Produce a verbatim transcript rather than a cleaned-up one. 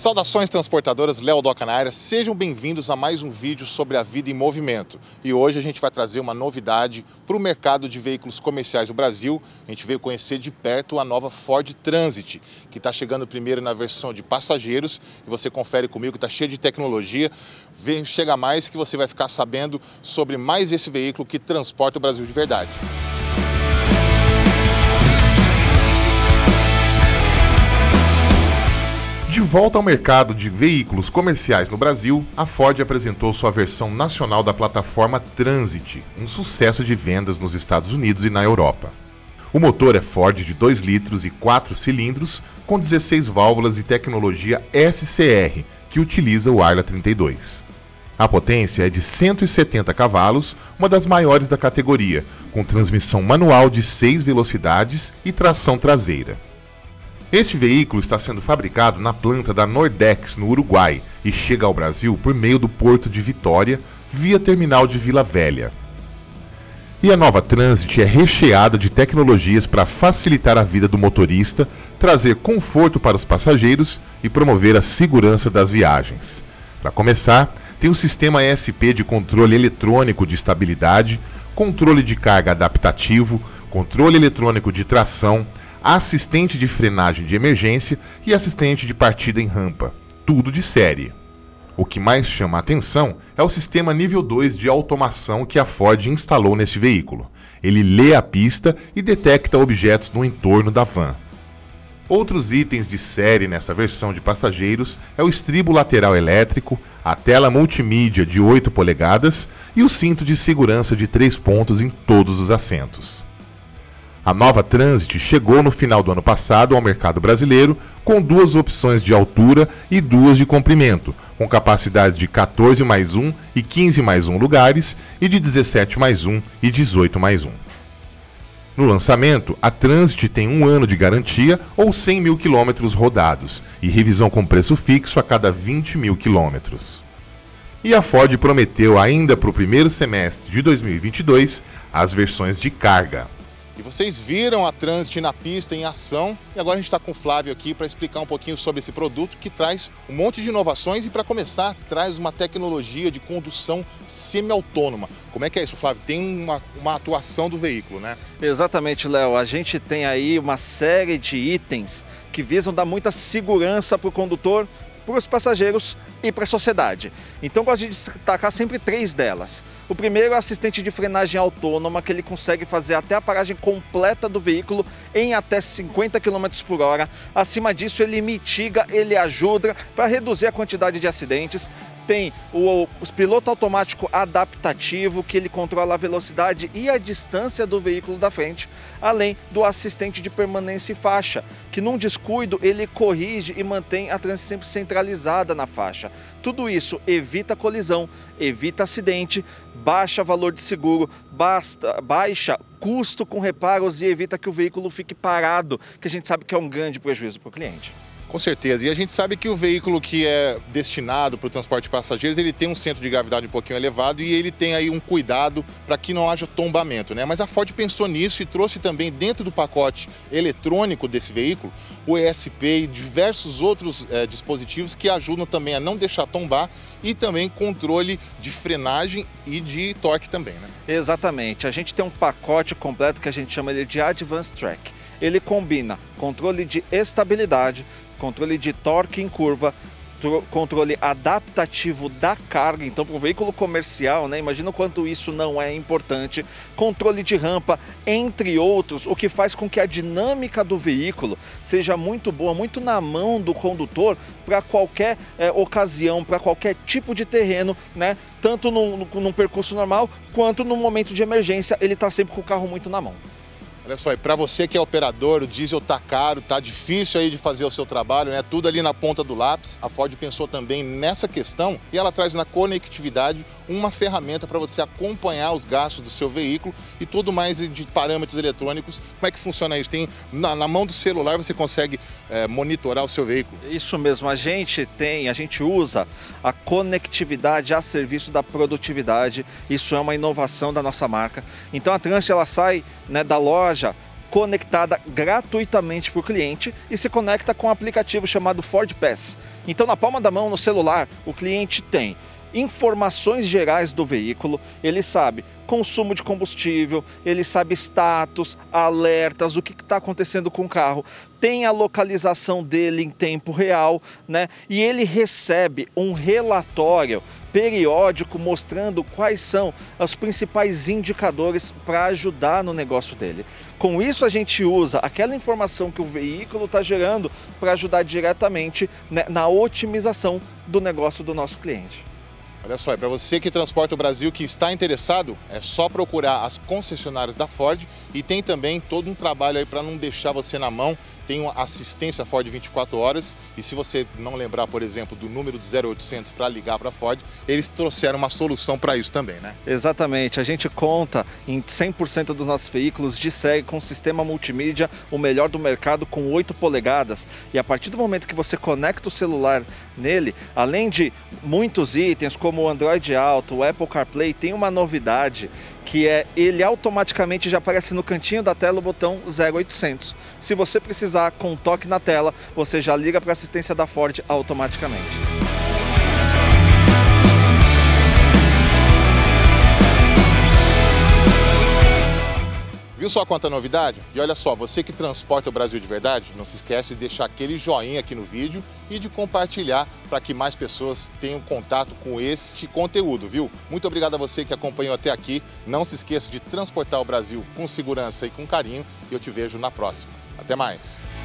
Saudações transportadoras, Léo Doca na área, sejam bem-vindos a mais um vídeo sobre a vida em movimento. E hoje a gente vai trazer uma novidade para o mercado de veículos comerciais do Brasil. A gente veio conhecer de perto a nova Ford Transit, que está chegando primeiro na versão de passageiros. E você confere comigo, está cheio de tecnologia. Vem, chega mais que você vai ficar sabendo sobre mais esse veículo que transporta o Brasil de verdade. De volta ao mercado de veículos comerciais no Brasil, a Ford apresentou sua versão nacional da plataforma Transit, um sucesso de vendas nos Estados Unidos e na Europa. O motor é Ford de dois litros e quatro cilindros, com dezesseis válvulas e tecnologia S C R, que utiliza o Arla trinta e dois. A potência é de cento e setenta cavalos, uma das maiores da categoria, com transmissão manual de seis velocidades e tração traseira. Este veículo está sendo fabricado na planta da Nordex, no Uruguai, e chega ao Brasil por meio do Porto de Vitória, via terminal de Vila Velha. E a nova Transit é recheada de tecnologias para facilitar a vida do motorista, trazer conforto para os passageiros e promover a segurança das viagens. Para começar, tem o sistema E S P de controle eletrônico de estabilidade, controle de carga adaptativo, controle eletrônico de tração, assistente de frenagem de emergência e assistente de partida em rampa, tudo de série. O que mais chama a atenção é o sistema nível dois de automação que a Ford instalou neste veículo. Ele lê a pista e detecta objetos no entorno da van. Outros itens de série nessa versão de passageiros é o estribo lateral elétrico, a tela multimídia de oito polegadas e o cinto de segurança de três pontos em todos os assentos. A nova Transit chegou no final do ano passado ao mercado brasileiro com duas opções de altura e duas de comprimento, com capacidades de quatorze mais um e quinze mais um lugares e de dezessete mais um e dezoito mais um. No lançamento, a Transit tem um ano de garantia ou cem mil quilômetros rodados e revisão com preço fixo a cada vinte mil quilômetros. E a Ford prometeu ainda para o primeiro semestre de dois mil e vinte e dois as versões de carga. E vocês viram a Transit na pista, em ação, e agora a gente está com o Flávio aqui para explicar um pouquinho sobre esse produto que traz um monte de inovações e, para começar, traz uma tecnologia de condução semi-autônoma. Como é que é isso, Flávio? Tem uma, uma atuação do veículo, né? Exatamente, Léo. A gente tem aí uma série de itens que visam dar muita segurança para o condutor, para os passageiros e para a sociedade. Então, gosto de destacar sempre três delas. O primeiro é o assistente de frenagem autônoma, que ele consegue fazer até a paragem completa do veículo em até cinquenta quilômetros por hora. Acima disso, ele mitiga, ele ajuda para reduzir a quantidade de acidentes. Tem o, o piloto automático adaptativo, que ele controla a velocidade e a distância do veículo da frente, além do assistente de permanência e faixa, que num descuido ele corrige e mantém a trânsito sempre centralizada na faixa. Tudo isso evita colisão, evita acidente, baixa valor de seguro, basta, baixa custo com reparos e evita que o veículo fique parado, que a gente sabe que é um grande prejuízo para o cliente. Com certeza. E a gente sabe que o veículo que é destinado para o transporte de passageiros, ele tem um centro de gravidade um pouquinho elevado e ele tem aí um cuidado para que não haja tombamento, né? Mas a Ford pensou nisso e trouxe também dentro do pacote eletrônico desse veículo o E S P e diversos outros é, dispositivos que ajudam também a não deixar tombar e também controle de frenagem e de torque também, né? Exatamente. A gente tem um pacote completo que a gente chama ele de Advanced Track. Ele combina controle de estabilidade, controle de torque em curva, controle adaptativo da carga. Então, para um veículo comercial, né, imagina o quanto isso não é importante. Controle de rampa, entre outros, o que faz com que a dinâmica do veículo seja muito boa, muito na mão do condutor para qualquer é, ocasião, para qualquer tipo de terreno, né, tanto num, num percurso normal quanto no momento de emergência, ele está sempre com o carro muito na mão. Olha só, e para você que é operador, o diesel tá caro, tá difícil aí de fazer o seu trabalho, né? Tudo ali na ponta do lápis. A Ford pensou também nessa questão e ela traz na conectividade uma ferramenta para você acompanhar os gastos do seu veículo e tudo mais de parâmetros eletrônicos. Como é que funciona isso? Tem na, na mão do celular você consegue é, monitorar o seu veículo? Isso mesmo, a gente tem, a gente usa a conectividade a serviço da produtividade. Isso é uma inovação da nossa marca. Então a Transit ela sai, né, da loja conectada gratuitamente para o cliente e se conecta com um aplicativo chamado Ford Pass. Então, na palma da mão, no celular, o cliente tem informações gerais do veículo, ele sabe consumo de combustível, ele sabe status, alertas, o que está acontecendo com o carro, tem a localização dele em tempo real, né? E ele recebe um relatório periódico mostrando quais são os principais indicadores para ajudar no negócio dele. Com isso a gente usa aquela informação que o veículo está gerando para ajudar diretamente, né, na otimização do negócio do nosso cliente. Olha só, é para você que transporta o Brasil, que está interessado, é só procurar as concessionárias da Ford e tem também todo um trabalho aí para não deixar você na mão. Tem uma assistência Ford vinte e quatro horas e se você não lembrar, por exemplo, do número do zero oitocentos para ligar para a Ford, eles trouxeram uma solução para isso também, né? Exatamente, a gente conta em cem por cento dos nossos veículos de série com sistema multimídia, o melhor do mercado, com oito polegadas. E a partir do momento que você conecta o celular nele, além de muitos itens como o Android Auto, o Apple CarPlay, tem uma novidade que é ele automaticamente já aparece no cantinho da tela o botão zero oitocentos. Se você precisar, com um toque na tela, você já liga para a assistência da Ford automaticamente. Viu só quanta novidade? E olha só, você que transporta o Brasil de verdade, não se esquece de deixar aquele joinha aqui no vídeo e de compartilhar para que mais pessoas tenham contato com este conteúdo, viu? Muito obrigado a você que acompanhou até aqui. Não se esqueça de transportar o Brasil com segurança e com carinho e eu te vejo na próxima. Até mais!